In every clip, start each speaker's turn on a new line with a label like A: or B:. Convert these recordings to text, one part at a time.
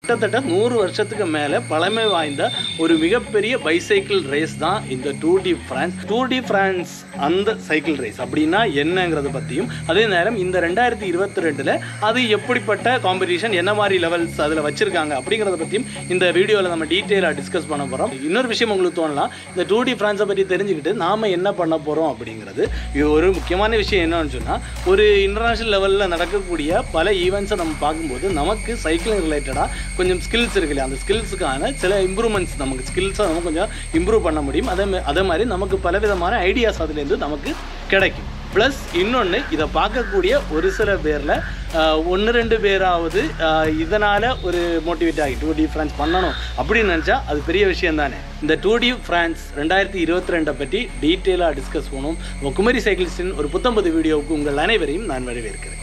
A: கிட்டத்தட்ட 100 வருஷத்துக்கு மேலே பழமை வாய்ந்த ஒரு மிகப்பெரிய பைசைக்கிள் ரேஸ் தான் இந்த Tour de France. Tour de France அந்த சைக்கிள் ரேஸ் அப்படின்னா என்னங்கிறத பற்றியும், அதே நேரம் இந்த 2022 அது எப்படிப்பட்ட காம்படிஷன், என்ன மாதிரி லெவல்ஸ் அதில் வச்சுருக்காங்க அப்படிங்கிறத பற்றியும் இந்த வீடியோவில் நம்ம டீட்டெயிலாக டிஸ்கஸ் பண்ண போகிறோம். இன்னொரு விஷயம் உங்களுக்கு தோணலாம், இந்த டூர் டி ஃப்ரான்ஸை பற்றி தெரிஞ்சுக்கிட்டு நாம் என்ன பண்ண போகிறோம் அப்படிங்கிறது. இது ஒரு முக்கியமான விஷயம் என்னன்னு சொன்னால், ஒரு இன்டர்நேஷ்னல் லெவலில் நடக்கக்கூடிய பல ஈவெண்ட்ஸை நம்ம பார்க்கும்போது நமக்கு சைக்கிளிங் ரிலேட்டடாக கொஞ்சம் ஸ்கில்ஸ் இருக்கு இல்லையா, அந்த ஸ்கில்ஸுக்கான சில இம்ப்ரூவ்மெண்ட்ஸ், நமக்கு ஸ்கில்ஸை நம்ம கொஞ்சம் இம்ப்ரூவ் பண்ண முடியும். அதே மாதிரி நமக்கு பலவிதமான ஐடியாஸ் அதுலேருந்து நமக்கு கிடைக்கும். ப்ளஸ் இன்னொன்று, இதை பார்க்கக்கூடிய ஒரு சில பேரில் 1-2 பேராவது இதனால் ஒரு மோட்டிவேட் ஆகி டூர் டி ஃப்ரான்ஸ் பண்ணணும் அப்படின்னு நினச்சா அது பெரிய விஷயம் தானே. இந்த டூர் டி ஃப்ரான்ஸ் 2022 பற்றி டீட்டெயிலாக டிஸ்கஸ் பண்ணுவோம். குமரி சைக்கிளிஸ்டின் ஒரு புத்தம்பது வீடியோவுக்கு உங்கள் அனைவரையும் நான் வரவேற்கிறேன்.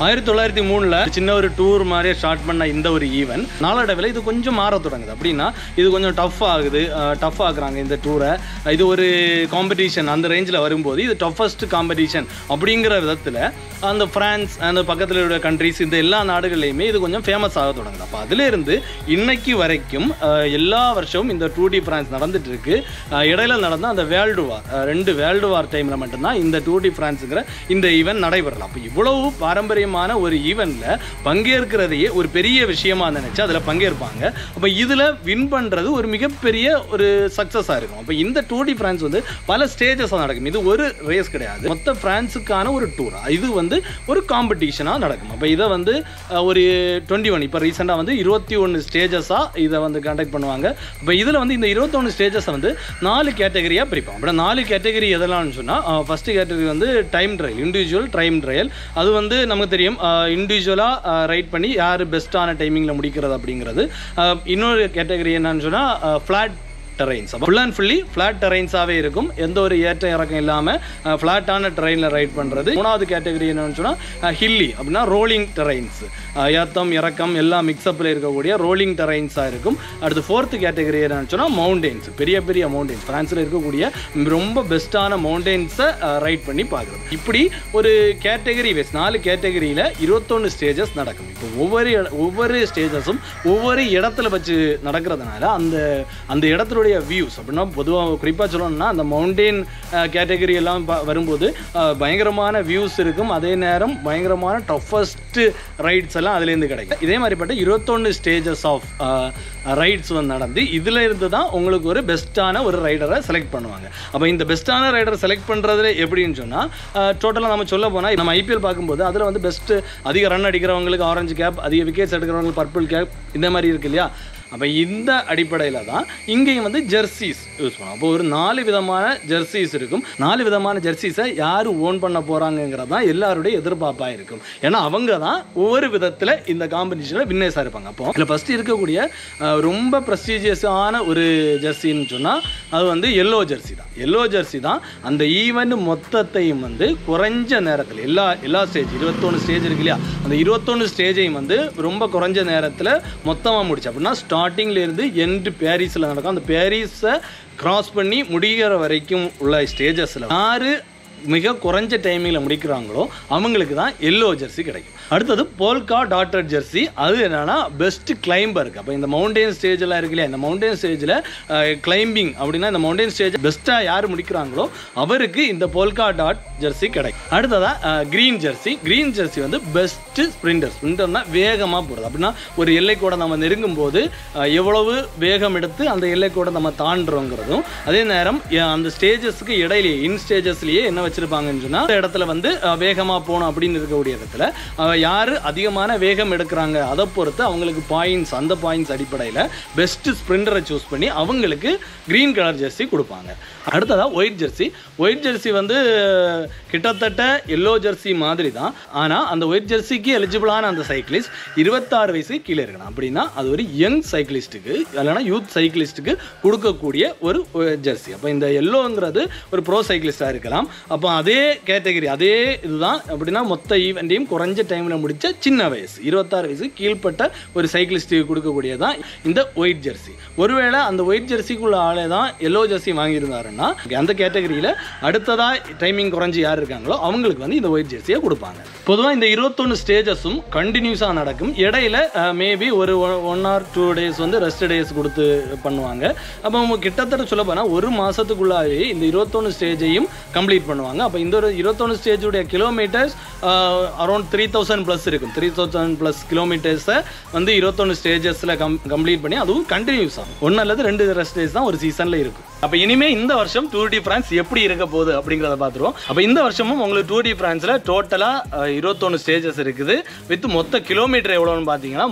A: 1903 சின்ன ஒரு டூர் மாதிரியே ஸ்டார்ட் பண்ண இந்த ஒரு ஈவெண்ட் நாளடைவில் இது கொஞ்சம் மாற தொடங்குது. அப்படின்னா இது கொஞ்சம் டஃப் ஆகுறாங்க இந்த டூரை. இது ஒரு காம்படிஷன் அந்த ரேஞ்சில் வரும்போது இது டஃபஸ்ட் காம்படிஷன் அப்படிங்கிற விதத்தில் அந்த ஃப்ரான்ஸ் அந்த பக்கத்தில் உள்ள கண்ட்ரிஸ் இந்த எல்லா நாடுகள்லையுமே இது கொஞ்சம் ஃபேமஸ் ஆக தொடங்குது. அப்போ அதிலேருந்து இன்னைக்கு வரைக்கும் எல்லா வருஷமும் இந்த டூர் டி ஃப்ரான்ஸ் நடந்துட்டு இருக்கு. இடையில நடந்த அந்த ரெண்டு வேர்ல்டு வார் டைமில் மட்டும்தான் இந்த டூர் டி ஃப்ரான்ஸுங்கிற இந்த ஈவெண்ட் நடைபெறலாம். அப்போ இவ்வளவு பாரம்பரிய ஒரு ஈவென்ட்ல பங்கேற்கிறதையே ஒரு பெரிய விஷயமா நினைச்சு அதுல பங்கேற்பாங்க. அப்ப இதுல வின் பண்றது ஒரு மிகப்பெரிய ஒரு சக்சஸா இருக்கும். அப்ப இந்த டூர் டி ஃப்ரான்ஸ் வந்து பல ஸ்டேஜஸ் நடக்கும். இது ஒரு ரேஸ் கிடையாது, மொத்த பிரான்ஸுக்கான ஒரு டூர். இது வந்து ஒரு காம்படிஷனா நடக்கும். அப்ப இதை வந்து ஒரு 21 இப்ப ரீசெண்டா வந்து 21 ஸ்டேஜஸா இதை வந்து கண்டக்ட் பண்ணுவாங்க. அப்ப இதுல வந்து இந்த 21 ஸ்டேஜஸ் வந்து 4 கேட்டகரியா பிரிப்போம். அப்ப 4 கேட்டகரி எதெல்லாம் சொன்னா, ஃபர்ஸ்ட் கேட்டகரி வந்து time trial, individual time trial. அது வந்து நமக்கு தெரியும், இண்டிவிஜுவலாக ரைட் பண்ணி யார் பெஸ்ட்டான டைமிங்கில் முடிக்கிறது அப்படிங்கிறது. இன்னொரு கேட்டகரி என்னன்னு சொன்னால் flat terrains. Full and fully flat டெரைன்ஸாகவே இருக்கும், எந்த ஒரு ஏற்ற இறக்கம் இல்லாமல் ஃப்ளாட்டான டெரைனில் ரைட் பண்ணுறது. 3வது கேட்டகரி என்னன்னு சொன்னால் ஹில்லி, அப்படின்னா ரோலிங் டெரைன்ஸ், ஏத்தம் இறக்கம் எல்லாம் மிக்சப்பில் இருக்கக்கூடிய ரோலிங் டெரைன்ஸாக இருக்கும். அடுத்து 4th கேட்டகரி என்னன்னு சொன்னால் மவுண்டெயின்ஸ், பெரிய பெரிய மவுண்டெயின்ஸ், ஃப்ரான்ஸில் இருக்கக்கூடிய ரொம்ப பெஸ்ட்டான மவுண்டெயின்ஸை ரைட் பண்ணி பார்க்குறது. இப்படி ஒரு கேட்டகரி வைஸ் 4 கேட்டகரியில் 21 ஸ்டேஜஸ் நடக்கும். இப்போ ஒவ்வொரு ஸ்டேஜஸும் ஒவ்வொரு இடத்துல வச்சு நடக்கிறதுனால அந்த இடத்துல வியூஸ் அப்படின்னா பொதுவாக குறிப்பாக சொல்லணும்னா அந்த மவுண்டெயின் கேட்டகரி எல்லாம் வரும்போது பயங்கரமான வியூஸ் இருக்கும். அதே நேரம் பயங்கரமான டஃபஸ்ட் ரைட்ஸ் எல்லாம் அதுலேருந்து கிடைக்கும். இதே மாதிரிப்பட்ட 21 ஸ்டேஜஸ் ஆஃப் ரைட்ஸ் வந்து நடந்து இதில் இருந்து தான் உங்களுக்கு ஒரு பெஸ்ட்டான ஒரு ரைடரை செலக்ட் பண்ணுவாங்க. அப்போ இந்த பெஸ்ட்டான ரைடரை செலக்ட் பண்ணுறதுல எப்படின்னு சொன்னால், டோட்டலாக நம்ம சொல்ல போனால் நம்ம ஐபிஎல் பார்க்கும்போது அதில் வந்து பெஸ்ட்டு அதிக ரன் அடிக்கிறவங்களுக்கு ஆரஞ்சு கேப், அதிக விக்கெட்ஸ் எடுக்கிறவங்களுக்கு பர்பிள் கேப், இந்த மாதிரி இருக்கு இல்லையா. அப்போ இந்த அடிப்படையில் தான் இங்கேயும் வந்து ஜெர்சிஸ் யூஸ் பண்ணுவோம். அப்போ ஒரு 4 விதமான ஜெர்சிஸ் இருக்கும். 4 விதமான ஜெர்சிஸை யார் ஓன் பண்ண போகிறாங்கிறது தான் எல்லாருடைய எதிர்பார்ப்பாக இருக்கும். ஏன்னா அவங்க தான் ஒவ்வொரு விதத்தில் இந்த காம்படிஷனில் வின்னர்ஸாக இருப்பாங்க. அப்போ இதில் ஃபஸ்ட்டு இருக்கக்கூடிய ரொம்ப ப்ரெஸ்டீஜியஸான ஒரு ஜெர்சின்னு சொன்னால் அது வந்து எல்லோ ஜெர்சி தான். அந்த ஈவெண்ட் மொத்தத்தையும் வந்து குறைஞ்ச நேரத்தில் எல்லா ஸ்டேஜ் 21 ஸ்டேஜ் இருக்கு இல்லையா, அந்த 21 ஸ்டேஜையும் வந்து ரொம்ப குறைஞ்ச நேரத்தில் மொத்தமாக முடிச்சு. அப்படின்னா ஸ்டார்டிங்ல இருந்து எண்ட் பாரிஸில் நடக்கும். அந்த பாரிஸை கிராஸ் பண்ணி முடிகிற வரைக்கும் உள்ள ஸ்டேஜஸில் யாரு மிக குறைஞ்ச டைமிங்கில் முடிக்கிறாங்களோ அவங்களுக்கு தான் எல்லோ ஜெர்சி கிடைக்கும். அடுத்தது போல்கா டாட்டட் ஜெர்சி. அது என்னன்னா பெஸ்ட் கிளைம்பருக்கு. அப்போ இந்த மவுண்டெயின் ஸ்டேஜெல்லாம் இருக்கு இல்லையா, இந்த மவுண்டெயின் ஸ்டேஜில் கிளைம்பிங் அப்படின்னா இந்த மவுண்டெயின் ஸ்டேஜ் பெஸ்ட்டாக யார் முடிக்கிறாங்களோ அவருக்கு இந்த போல்கா டாட் ஜெர்சி கிடைக்கும். அடுத்ததாக க்ரீன் ஜெர்சி வந்து பெஸ்ட் ஸ்ப்ரிண்டர்னா வேகமாக போகிறது. அப்படின்னா ஒரு எல்லைக்கூட நம்ம நெருங்கும் போது எவ்வளவு வேகம் எடுத்து அந்த எல்லைக்கூட நம்ம தாண்டுறோங்கிறதும், அதே நேரம் அந்த ஸ்டேஜஸ்க்கு இடையிலேயே இன் ஸ்டேஜஸ்லேயே என்ன வச்சிருப்பாங்கன்னு சொன்னா, அந்த இடத்துல வந்து வேகமா போகணும் அப்படின்னு இருக்கக்கூடிய இடத்துல யாரு அதிகமான வேகம் எடுக்கிறாங்க அதை பொறுத்து அவங்களுக்கு பாயிண்ட்ஸ், அந்த பாயிண்ட்ஸ் அடிப்படையில் பெஸ்ட் ஸ்ப்ரிண்டரை சூஸ் பண்ணி அவங்களுக்கு கிரீன் கலர் ஜெர்சி கொடுப்பாங்க. அடுத்ததா ஒயிட் ஜெர்சி வந்து கிட்டத்தட்ட எல்லோ ஜெர்சி மாதிரி தான். ஆனால் அந்த ஒயிட் ஜெர்சிக்கு எலிஜிபிளான அந்த சைக்கிளிஸ்ட் 26 வயசு கீழே இருக்கணும். அப்படின்னா அது ஒரு யங் சைக்கிளிஸ்ட்டுக்கு இல்லைனா யூத் சைக்கிளிஸ்ட்டுக்கு கொடுக்கக்கூடிய ஒரு ஜெர்சி. அப்போ இந்த எல்லோங்கிறது ஒரு ப்ரோ சைக்கிளிஸ்டாக இருக்கலாம். அப்போ அப்போ அதே கேட்டகரி அதே இதுதான் அப்படின்னா மொத்த ஈவெண்ட்டையும் குறைஞ்ச டைமில் முடித்த சின்ன வயசு 26 வயசு கீழ்பட்ட ஒரு சைக்கிளிஸ்ட்டுக்கு கொடுக்கக்கூடியதான் இந்த ஒயிட் ஜெர்சி. ஒருவேளை அந்த ஒயிட் ஜெர்சிக்குள்ள ஆளே தான் எல்லோ ஜெர்சி வாங்கியிருந்தாருன்னா அந்த கேட்டகரியில் அடுத்ததாக டைமிங் குறைஞ்சி யார் இருக்காங்களோ அவங்களுக்கு வந்து இந்த ஒயிட் ஜெர்சியை கொடுப்பாங்க. பொதுவாக இந்த 21 ஸ்டேஜஸும் கண்டினியூஸாக நடக்கும். இடையில மேபி ஒரு 1 or 2 days வந்து ரெஸ்ட் டேஸ் கொடுத்து பண்ணுவாங்க. அப்போ அவங்க கிட்டத்தட்ட சொல்ல போனால் ஒரு மாதத்துக்குள்ளாவே இந்த 21 ஸ்டேஜையும் கம்ப்ளீட் பண்ணுவாங்க. அப்போ இந்த ஒரு 21 ஸ்டேஜுடைய கிலோமீட்டர்ஸ் அரௌண்ட் 3000+ இருக்கும். 3000+ கிலோமீட்டர்ஸை வந்து 21 ஸ்டேஜஸில் கம்ப்ளீட் பண்ணி அதுவும் கண்டினியூஸ் ஆகும். 1 அல்லது 2 ரெஸ்ட் டேஸ் தான் ஒரு சீசனில் இருக்கும். அப்போ இனிமேல் இந்த வருஷம் டூர் டி ஃப்ரான்ஸ் எப்படி இருக்க போகுது அப்படிங்கிறத பார்த்துருவோம். அப்போ இந்த வருஷமும் உங்களுக்கு டூர் டி ஃப்ரான்ஸில் டோட்டலாக 21 ஸ்டேஜஸ் இருக்குது. வித் மொத்த கிலோமீட்டர் எவ்வளோன்னு பார்த்தீங்கன்னா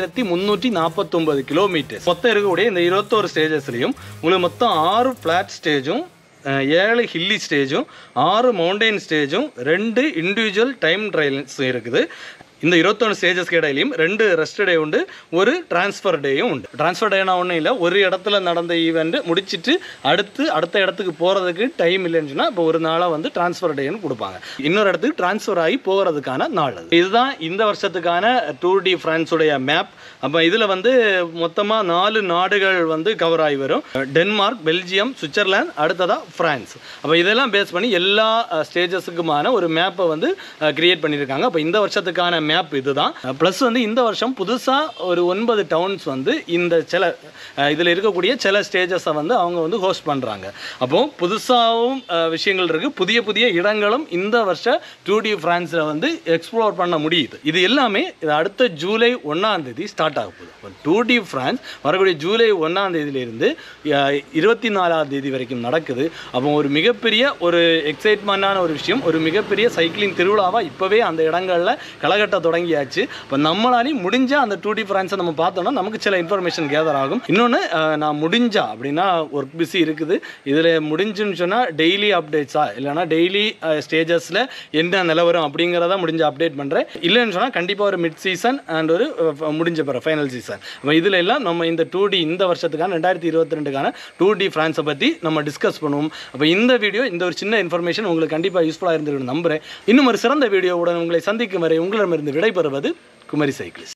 A: 3349 கிலோமீட்டர்ஸ். மொத்தம் இருக்கக்கூடிய இந்த 21 ஸ்டேஜஸ்லையும் உங்களுக்கு மொத்தம் 6 ஃப்ளாட் ஸ்டேஜும் 7 ஹில்லி ஸ்டேஜும் 6 மவுண்டெயின் ஸ்டேஜும் 2 இண்டிவிஜுவல் டைம் ட்ரையல்ஸ் இருக்குது. இந்த 21 ஸ்டேஜஸ்க்கு இடையிலையும் 2 ரெஸ்ட் டே உண்டு, ஒரு டிரான்ஸ்ஃபர் டேயும் உண்டு. டிரான்ஸ்ஃபர் டேனா ஒன்றும் இல்லை, ஒரு இடத்துல நடந்த ஈவெண்ட் முடிச்சுட்டு அடுத்த இடத்துக்கு போகிறதுக்கு டைம் இல்லைன்னு சொன்னால் இப்போ ஒரு நாளாக வந்து டிரான்ஸ்ஃபர் டேன்னு கொடுப்பாங்க. இன்னொரு இடத்துக்கு டிரான்ஸ்ஃபர் ஆகி போகிறதுக்கான நாள் அது. இதுதான் இந்த வருஷத்துக்கான டூர் டி ஃப்ரான்ஸுடைய மேப். அப்போ இதில் வந்து மொத்தமாக 4 நாடுகள் வந்து கவர் ஆகி வரும். டென்மார்க், பெல்ஜியம், சுவிட்சர்லாந்து, அடுத்ததாக ஃப்ரான்ஸ். அப்போ இதெல்லாம் பேஸ் பண்ணி எல்லா ஸ்டேஜஸுக்குமான ஒரு மேப்பை வந்து கிரியேட் பண்ணியிருக்காங்க. அப்போ இந்த வருஷத்துக்கான மேப் இதுதான். ப்ளஸ் வந்து இந்த வருஷம் புதுசாக ஒரு 9 டவுன்ஸ் வந்து இந்த இதில் இருக்கக்கூடிய சில ஸ்டேஜஸை வந்து அவங்க வந்து ஹோஸ்ட் பண்ணுறாங்க. அப்போ புதுசாகவும் விஷயங்கள் இருக்குது, புதிய இடங்களும் இந்த வருஷம் டூர் டி ஃப்ரான்ஸில் வந்து எக்ஸ்ப்ளோர் பண்ண முடியுது. இது எல்லாமே அடுத்த ஜூலை 1ஆம் தேதி ஸ்டார்ட் ஆக போகுது. டூர் டி ஃப்ரான்ஸ் வரக்கூடிய ஜூலை 1ஆம் தேதியிலிருந்து 24ஆம் தேதி வரைக்கும் நடக்குது. அப்போ ஒரு மிகப்பெரிய ஒரு எக்ஸைட்மெண்ட்டான ஒரு விஷயம், ஒரு மிகப்பெரிய சைக்கிளிங் திருவிழாவாக இப்போவே அந்த இடங்களில் கலகட்ட தொடங்கியாச்சு. இப்போ நம்மளாலையும் முடிஞ்ச அந்த டூர் டி ஃப்ரான்ஸை நம்ம பார்த்தோம்னா நமக்கு சில இன்ஃபர்மேஷன் கேதர் ஆகும். இன்னொன்று நான் முடிஞ்சா அப்படின்னா ஒர்க் பிஸி இருக்குது, இதில் முடிஞ்சுன்னு சொன்னால் டெய்லி அப்டேட்ஸா இல்லைனா டெய்லி ஸ்டேஜஸில் என்ன நிலவரம் அப்படிங்கிறத முடிஞ்ச அப்டேட் பண்ணுறேன். இல்லைன்னு சொன்னால் கண்டிப்பாக ஒரு மிட் சீசன் அண்ட் ஒரு முடிஞ்ச பிற ஃபைனல் சீசன். அப்போ இதில் எல்லாம் நம்ம இந்த டூர் டி இந்த வருஷத்துக்கான 2022க்கான டூர் டி ஃப்ரான்ஸை பற்றி நம்ம டிஸ்கஸ் பண்ணுவோம். அப்போ இந்த வீடியோ இந்த ஒரு சின்ன இன்ஃபர்மேஷன் உங்களுக்கு கண்டிப்பாக யூஸ்ஃபுல்லாக இருந்திருக்குன்னு நம்புகிறேன். இன்னும் ஒரு சிறந்த வீடியோவுடன் உங்களை சந்திக்கும் வரை உங்களிடமிருந்து விடைபெறுவது குமரி சைக்கிளிஸ்ட்.